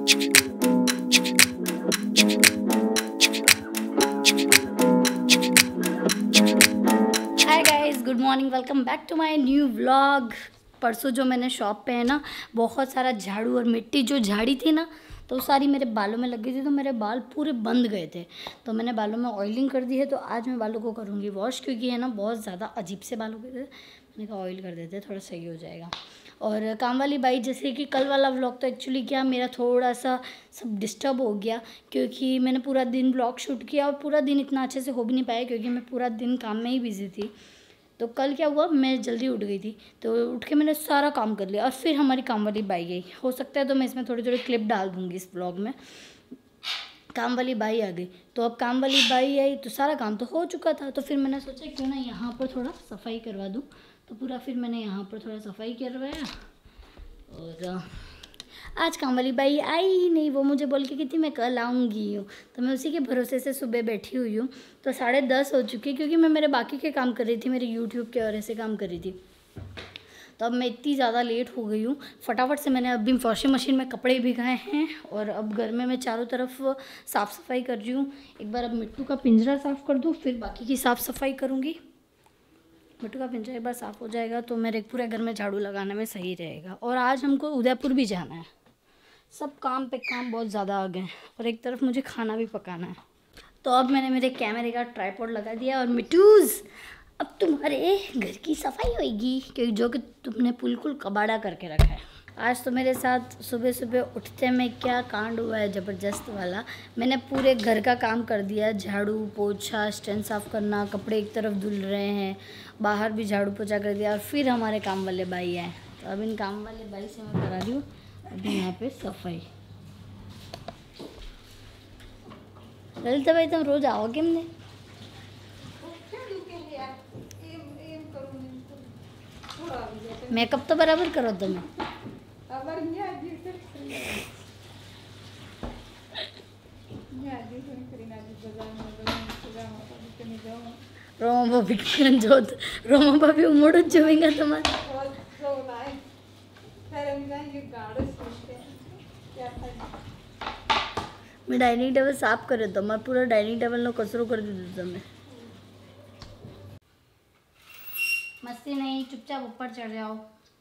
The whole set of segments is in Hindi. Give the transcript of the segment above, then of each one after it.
Hi guys, good morning, welcome back to my new vlog. परसों जो मैंने शॉप पे है ना बहुत सारा झाड़ू और मिट्टी जो झाड़ी थी ना तो सारी मेरे बालों में लग गई थी, तो मेरे बाल पूरे बंद गए थे। तो मैंने बालों में ऑयलिंग कर दी है, तो आज मैं बालों को करूँगी वॉश, क्योंकि है ना बहुत ज़्यादा अजीब से बाल हो गए थे। मैंने कहा ऑयल कर देते थोड़ा सही हो जाएगा। और काम वाली बाई, जैसे कि कल वाला व्लॉग तो एक्चुअली क्या मेरा थोड़ा सा सब डिस्टर्ब हो गया, क्योंकि मैंने पूरा दिन व्लॉग शूट किया और पूरा दिन इतना अच्छे से हो भी नहीं पाया, क्योंकि मैं पूरा दिन काम में ही बिज़ी थी। तो कल क्या हुआ, मैं जल्दी उठ गई थी, तो उठ के मैंने सारा काम कर लिया और फिर हमारी काम वाली बाई आई। हो सकता है तो मैं इसमें थोड़ी थोड़ी क्लिप डाल दूँगी इस ब्लॉग में। काम वाली बाई आ गई, तो अब काम वाली बाई आई तो सारा काम तो हो चुका था, तो फिर मैंने सोचा क्यों ना यहाँ पर थोड़ा सफाई करवा दूँ। तो पूरा फिर मैंने यहाँ पर थोड़ा सफाई करवाया। और आज काम वाली बाई आई ही नहीं, वो मुझे बोल के कि थी मैं कल आऊँगी हूँ, तो मैं उसी के भरोसे से सुबह बैठी हुई हूँ। तो 10:30 हो चुके, क्योंकि मैं मेरे बाकी के काम कर रही थी, मेरे यूट्यूब के और ऐसे काम कर रही थी। तो अब मैं इतनी ज़्यादा लेट हो गई हूँ। फटाफट से मैंने अभी वॉशिंग मशीन में कपड़े भिगाए हैं और अब घर में मैं चारों तरफ साफ़ सफाई कर रही हूँ। एक बार अब मिट्टू का पिंजरा साफ़ कर दूँ, फिर बाकी की साफ़ सफाई करूँगी। मिट्टू का पिंजरा एक बार साफ़ हो जाएगा तो मेरे पूरे घर में झाड़ू लगाने में सही रहेगा। और आज हमको उदयपुर भी जाना है। सब काम पे काम बहुत ज़्यादा आ गए हैं और एक तरफ मुझे खाना भी पकाना है। तो अब मैंने मेरे कैमरे का ट्राइपॉड लगा दिया। और मिट्टूज़, अब तुम्हारे घर की सफाई होएगी, क्योंकि जो कि तुमने बिल्कुल कबाड़ा करके रखा है। आज तो मेरे साथ सुबह सुबह उठते में क्या कांड हुआ है ज़बरदस्त वाला। मैंने पूरे घर का काम कर दिया, झाड़ू पोछा, स्टैंड साफ़ करना, कपड़े एक तरफ धुल रहे हैं, बाहर भी झाड़ू पोछा कर दिया। और फिर हमारे काम वाले भाई आए, तो अब इन काम वाले भाई से मैं करा रही हूँ अभी यहाँ पे सफाई। ललिता भाई, तुम रोज आओ केमने? मेकअप तो बराबर करो तुम्हें। रोमा भाभी जोत, रोमा भाभी उमड़ जोएंगे तुम्हारे। मैं डाइनिंग टेबल साफ करे तो मैं पूरा डाइनिंग टेबल नो कचरो कर दीधो તમે। मस्ती नहीं, चुपचाप ऊपर चढ़ जाओ।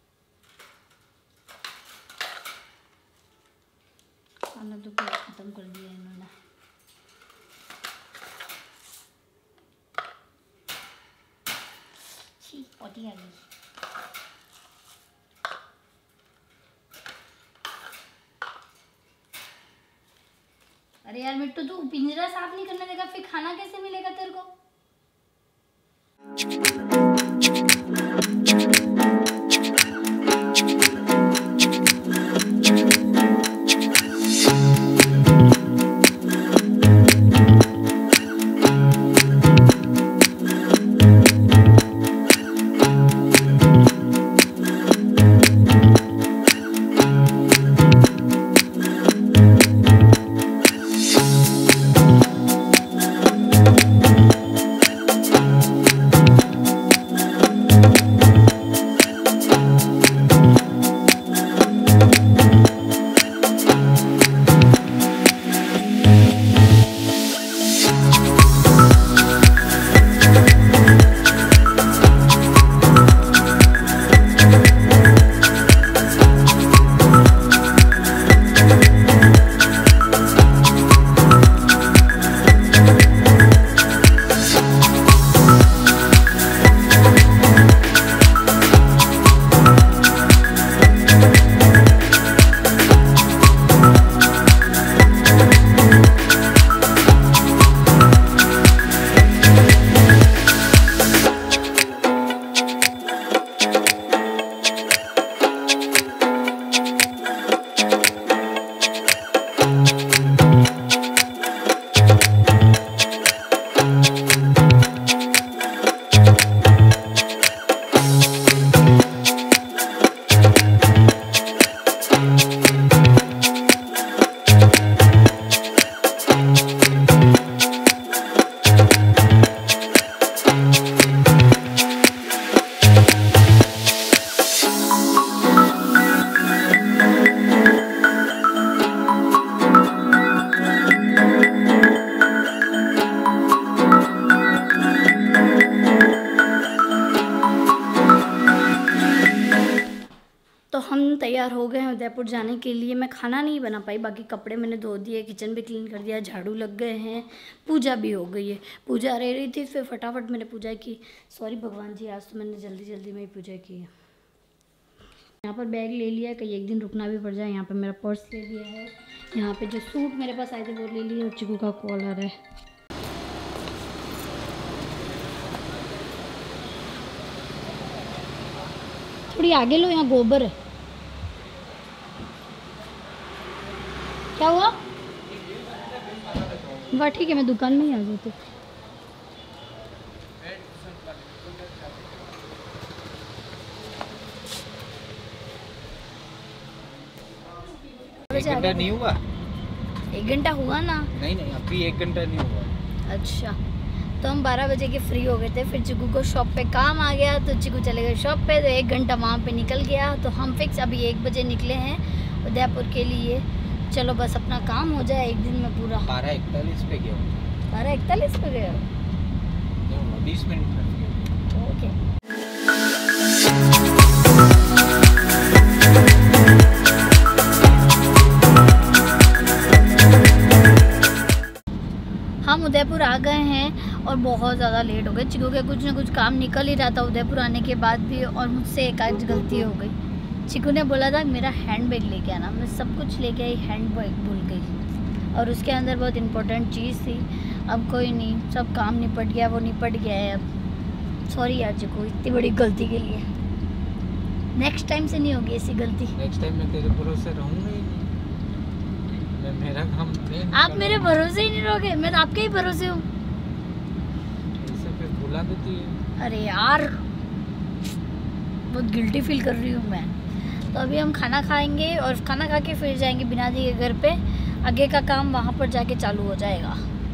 खाना तो पूरा खत्म कर दिया इन्होंने। छी, पोटी आ गई। अरे यार मिट्टू, तू पिंजरा साफ नहीं करने देगा, फिर खाना कैसे मिलेगा तेरे को? उदयपुर जाने के लिए मैं खाना नहीं बना पाई, बाकी कपड़े मैंने धो दिए, किचन भी क्लीन कर दिया, झाड़ू लग गए हैं, पूजा भी हो गई है। पूजा रह रही थी, फिर फटाफट मैंने पूजा की। सॉरी भगवान जी, आज तो मैंने जल्दी जल्दी में ही पूजा की है। यहाँ पर बैग ले लिया, कहीं एक दिन रुकना भी पड़ जाए। यहाँ पर मेरा पर्स ले लिया है, यहाँ पे जो सूट मेरे पास आए थे वो ले लिए, और चिकू का कॉल आ रहा है। थोड़ी आगे लो, यहाँ गोबर है। क्या हुआ? वाह ठीक है, मैं दुकान में ही आ जाती। एक घंटा नहीं हुआ? 1 घंटा हुआ ना? नहीं अभी 1 घंटा नहीं हुआ। अच्छा, तो हम 12 बजे के फ्री हो गए थे। फिर चिकू को शॉप पे काम आ गया, तो चिकू चले गए शॉप पे, तो 1 घंटा वहाँ पे निकल गया। तो हम फिक्स अभी 1 बजे निकले हैं उदयपुर के लिए। चलो बस अपना काम हो जाए एक दिन में पूरा। 12:41 पे गया। 12:41 पे गए? 20 मिनट में। ओके। हम उदयपुर आ गए हैं और बहुत ज़्यादा लेट हो गए। चिकू के कुछ ना कुछ काम निकल ही रहा था उदयपुर आने के बाद भी, और मुझसे एक आज गलती हो गई। चिकू ने बोला था मेरा हैंड बैग लेके आना, मैं सब कुछ लेके आई, हैंड बैग भूल गई, और उसके अंदर बहुत इंपॉर्टेंट चीज़ थी। अब कोई नहीं, सब काम निपट गया, वो निपट गया है अब। सॉरी यार चिकू, इतनी बड़ी गलती के लिए। नेक्स्ट टाइम से नहीं होगी ऐसी गलती। नेक्स्ट टाइम मैं तेरे भरोसे रहूँगा ही नहीं। मैं मेरा काम नहीं। आप मेरे भरोसे ही नहीं रहोगे, मैं तो आपके ही भरोसे हूँ। ऐसे फिर बुला देती है। अरे यार, बहुत गिल्टी फील कर रही हूँ मैं। तो अभी हम खाना खाएंगे, और खाना खा के फिर जाएंगे बिना दी के घर पे। आगे का काम वहाँ पर जाके चालू हो जाएगा।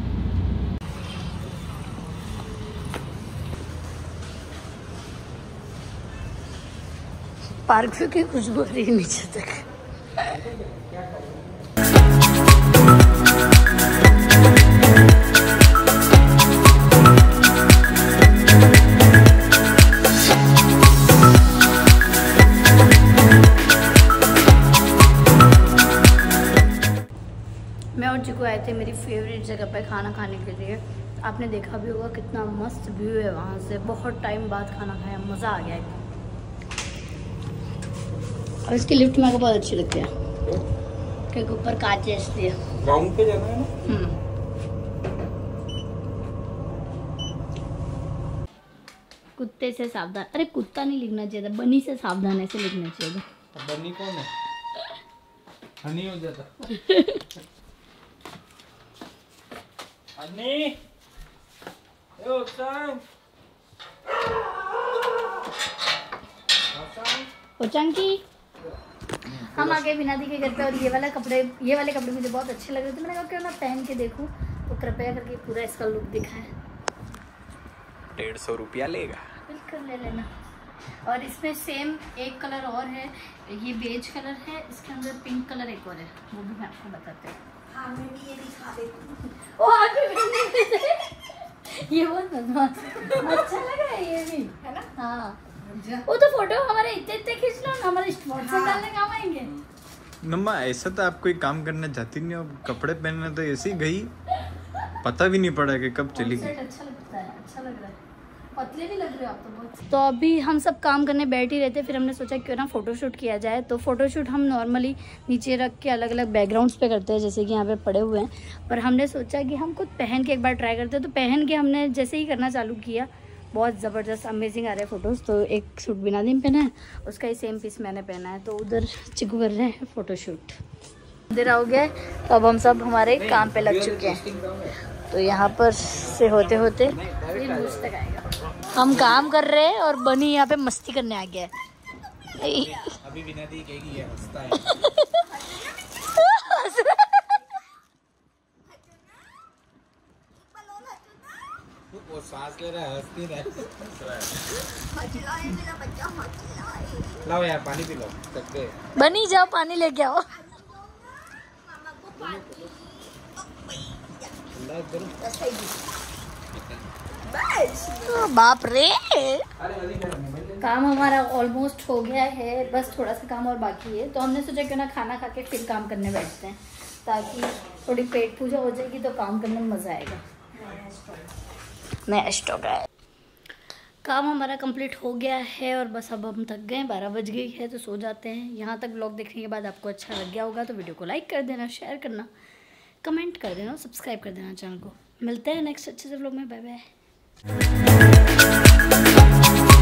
पार्क की खुशबू आ रही है नीचे तक। मैं और चिकू आए थे मेरी फेवरेट जगह पर खाना खाने के लिए। आपने देखा भी होगा कितना मस्त व्यू है वहाँ से। बहुत टाइम बाद खाना खाया, मज़ा आ गया एकदम। और इसकी लिफ्ट मेरे को बहुत अच्छी लगती है, क्योंकि ऊपर कांच है इसलिए। ग्राउंड पे जाना है ना? कुत्ते से सावधान। अरे कुत्ता नहीं लिखना चाहिए था, बनी से सावधान ऐसे लिखना चाहिए था। बनी कौन है? हनी हो जाता। हनी, ओ सांग, चंकी। हम आ गए बिना दी के घर पे, और ये वाले कपड़े मुझे बहुत अच्छे लग रहे थे। मैंने कहा क्यों ना पहन के देखूं, तो कृपया करके पूरा इसका लुक दिखाएं। 150 रुपया लेगा। बिल्कुल ले लेना। और इसमें सेम एक कलर और है, ये बेज कलर है, इसके अंदर पिंक कलर एक और है, वो भी मैं आपको बताते हैं। हाँ, मैं भी ये दिखा देती हूँ। ओ आगे ये बहुत अच्छा लग रहा है, ये भी है ना? हाँ, वो तो फोटो हमारे इतने खींच लो ना, हमारे व्हाट्सएप डालने काम आएंगे। नम्मा ऐसा तो आप कोई काम करना चाहती नहीं हो, कपड़े पहनने तो ऐसे ही गई, पता भी नहीं पड़ा कि कब चली गई। अच्छा लगता है, अच्छा लग रहा है, पतले भी लग रहे हो आप तो बहुत। तो अभी हम सब काम करने बैठ ही रहते, फिर हमने सोचा क्यों ना फोटोशूट किया जाए। तो फोटोशूट हम नॉर्मली नीचे रख के अलग अलग बैकग्राउंड्स पे करते हैं, जैसे कि यहाँ पे पड़े हुए हैं, पर हमने सोचा कि हम खुद पहन के एक बार ट्राई करते हैं। तो पहन के हमने जैसे ही करना चालू किया, बहुत ज़बरदस्त अमेजिंग आ रहे हैं फ़ोटोज़। तो एक सूट बिना दिन पहना है, उसका ही सेम पीस मैंने पहना है। तो उधर चिकू कर रहे हैं फ़ोटोशूट। इधर हो गए, तो अब हम सब हमारे काम पे लग चुके हैं। तो यहाँ पर से होते होते तक आएगा। हम काम कर रहे हैं और बनी यहाँ पे मस्ती करने आ गया है। अभी बिना दी कहेगी ये हंसता है। वो सांस ले रहा है, हंस नहीं रहा है। लाओ यार पानी पी लो, सकते बनी जाओ पानी लेके आओ। बाप रे, काम हमारा ऑलमोस्ट हो गया है, बस थोड़ा सा काम और बाकी है। तो हमने सोचा क्यों ना खाना खा के फिर काम करने बैठते हैं, ताकि थोड़ी पेट पूजा हो जाएगी तो काम करने में मज़ा आएगा। नया स्टॉक है। काम हमारा कंप्लीट हो गया है और बस अब हम थक गए, 12 बज गई है तो सो जाते हैं। यहाँ तक व्लॉग देखने के बाद आपको अच्छा लग गया होगा तो वीडियो को लाइक कर देना, शेयर करना, कमेंट कर देना, सब्सक्राइब कर देना चैनल को। मिलते हैं नेक्स्ट अच्छे से व्लॉग में। Bye bye.